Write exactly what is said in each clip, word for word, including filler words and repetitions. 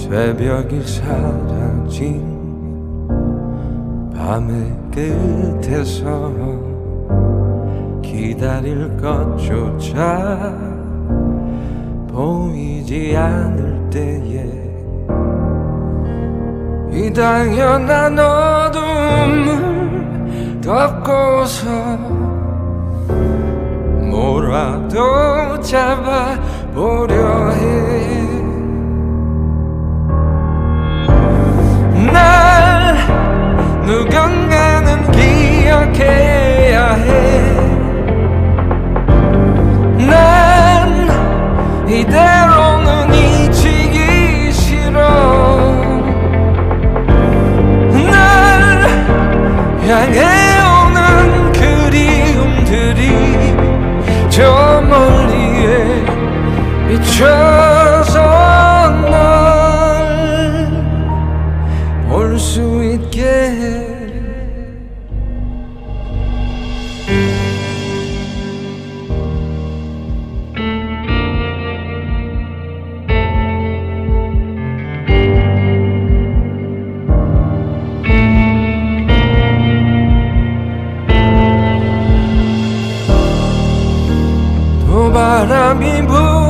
새벽이 사라진 밤의 끝에서 기다릴 것조차 보이지 않을 때에 이 당연한 어둠을 덮고서 뭐라도 잡아보려 해. 날 누군가는 기억해야 해. 난 이대로는 잊히기 싫어. 날 향해 오는 그리움들이 저 멀리에 비춰서 볼 수 있게 해. 또 바람이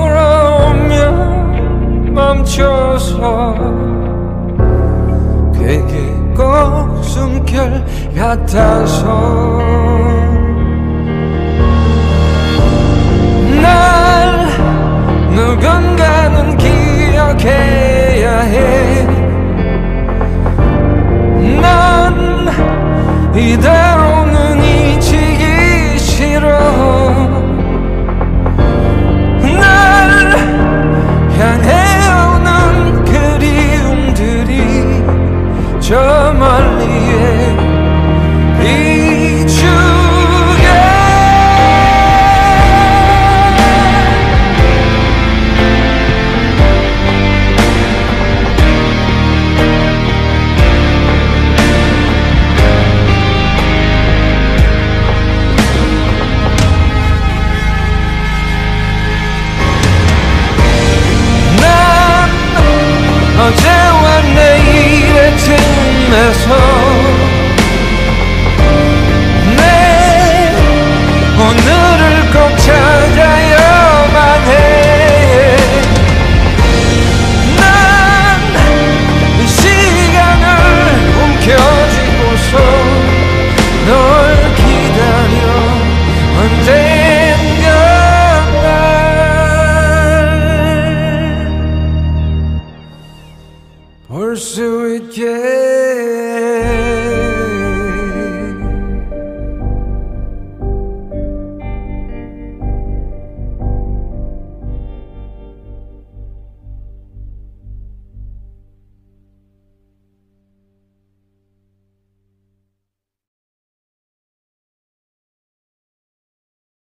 불어오면 멈춰서 되게 꼭 숨결 같아서 날 누군